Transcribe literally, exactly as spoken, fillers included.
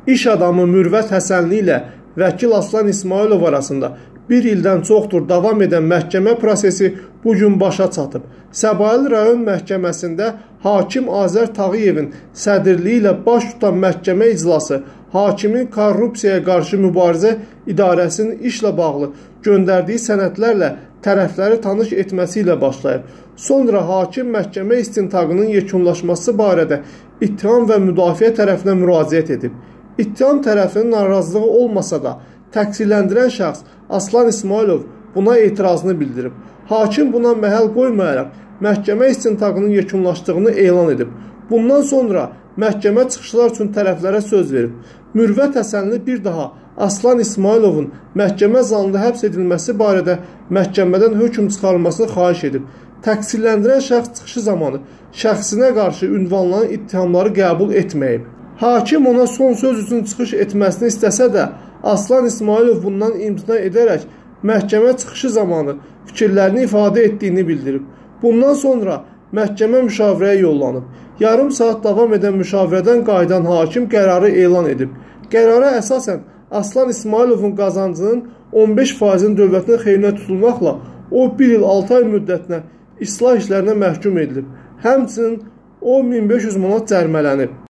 İş adamı Mürvət Həsənli ilə vəkil Aslan İsmailov arasında bir ildən çoxdur davam edən məhkəmə prosesi bugün başa çatıb. Səbail rayon məhkəməsində hakim Azər Tağıyevin sədrliyi ilə baş tutan məhkəmə iclası hakimin korrupsiyaya qarşı mübarizə idarəsinin işlə bağlı göndərdiyi sənədlərlə tərəfləri tanış etməsi ilə başlayıb. Sonra hakim məhkəmə istintaqının yekunlaşması barədə ittiham və müdafiə tərəfinə müraciət edib. İttiham tərəfinin narazılığı olmasa da, təqsirləndirən şəxs Aslan İsmailov buna etirazını bildirib. Hakim buna məhəl qoymayaraq məhkəmə istintaqının yekunlaşdığını elan edib. Bundan sonra məhkəmə çıxışlar üçün tərəflərə söz verib. Mürvət Həsənli bir daha Aslan İsmailovun məhkəmə zalında həbs edilməsi barədə məhkəmədən hökm çıxarılmasını xahiş edib. Təqsirləndirən şəxs çıxışı zamanı şəxsinə qarşı ünvanlanan ittihamları qəbul etməyib. Hakim ona son söz üçün çıxış etməsini istəsə də, Aslan İsmailov bundan imtina edərək məhkəmə çıxışı zamanı fikirlərini ifadə etdiyini bildirib. Bundan sonra məhkəmə müşavirəyə yollanıb. Yarım saat davam edən müşavirədən qayıdan hakim qərarı elan edib. Qərara əsasən Aslan İsmailovun qazancının on beş faizinin dövlətin xeyrinə tutulmaqla o bir il altı ay müddətinə islah işlərinə məhkum edilib. Həmçinin o min beş yüz manat cərimələnib.